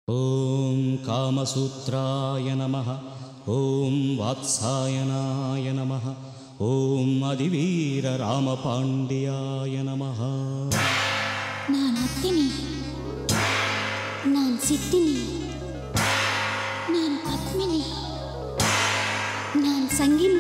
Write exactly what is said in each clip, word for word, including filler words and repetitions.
ஓம் காமசூத்ராய நமஹ. ஓம் வாத்சாயனாய நமஹ. ஓம் அதிவீர ராமபாண்டியாய நமஹ. நான் அத்தினி, நான் சித்தினி, நான் பத்மினி, நான் சங்கினி.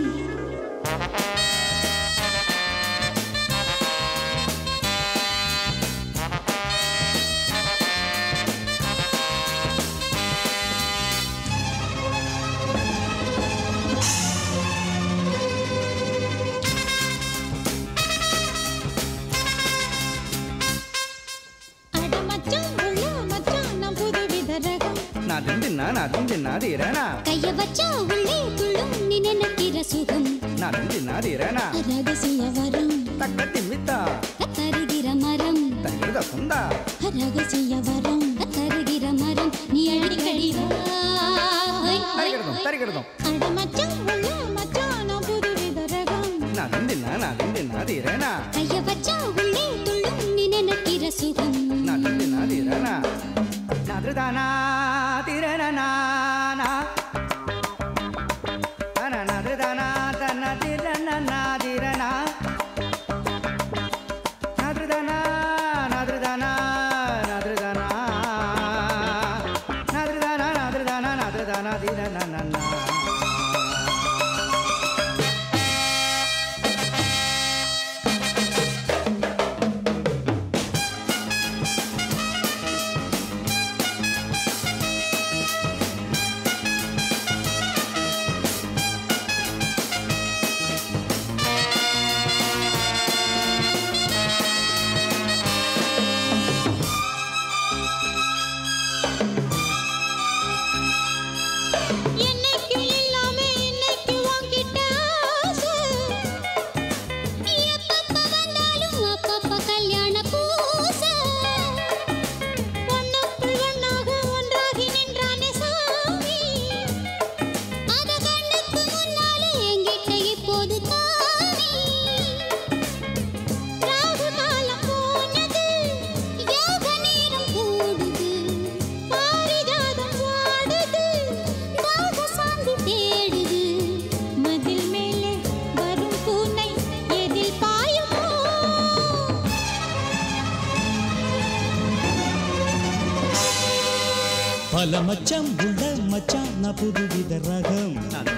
கைய வச்சா உள்ளே துள்ளும் நீ நினைக்கிற சுகம். ரகசிய வரம் தருகிற மரம். ரகசிய வரம் தருகிற மரம் நீ அடிக்கடி அட மச்சான் உள்ள மச்சான் நான் புதுவித ரகம். கைய வச்சா உள்ளே துள்ளும் நீ நினைக்கிற சுகம். நாதிரதானா திரணனா நாதிரதானா தன திரணனா திரணா நாதிரதானா நாதிரதானா நாதிரதானா நாதிரதானா நாதிரதானா நாதிரதானா திரணனா. பல மச்சம் உள்ள மச்சான் நான் புதுவித ரகம்.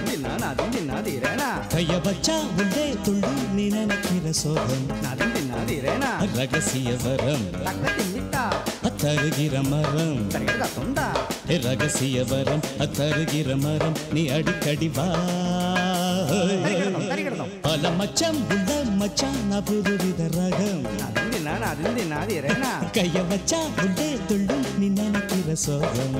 கைய வச்சா உள்ளே துள்ளும் நீ நினைக்கிற சோகம். ரகசிய வரம் தருகிற மரம். ரகசிய வரம் தருகிற மரம் நீ அடிக்கடி வா. பல மச்சம் உள்ள மச்சான் நான் புதுவித ரகம். கைய வச்சா உள்ளே துள்ளும் நீ நினைக்கிற சோகம்.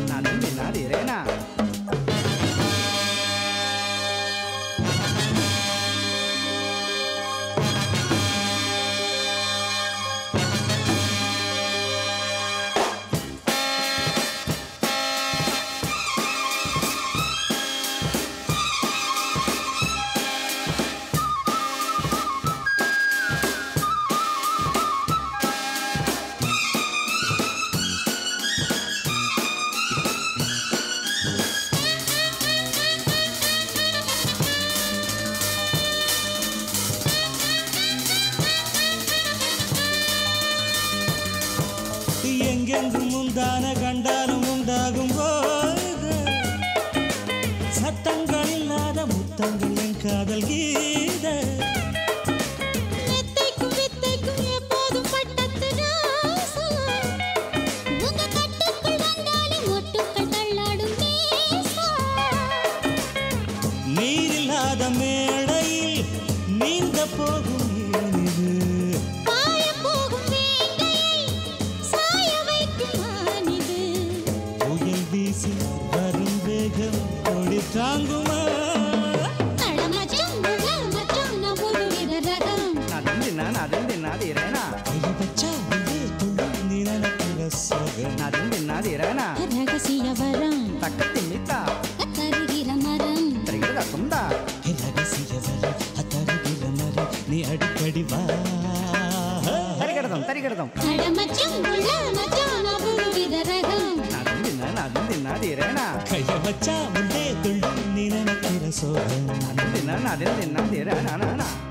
எங்கெங்கும் முந்தான கண்டாலும் உண்டாகும் போது சத்தங்கள் இல்லாத முத்தங்கள் என் காதல் கீத. நீரில்லாத மேடையில் நீந்த போகும் வரும் வேகம் கொடி தாங்குமா. ரகசிய வரம் தருகிற மரம். ரகசிய வரம் தருகிற மரம் நீ அடிக்கடி வா. தரிகிடதும் தரிகிடதும் அட மச்சான் உள்ள மச்சான் நான் புதுவித ரகம். நான் வச்சா உள்ளே துள்ளும் நீ நினைக்கிற சோகம் தின்னா தின்னா தின்னா தின்னா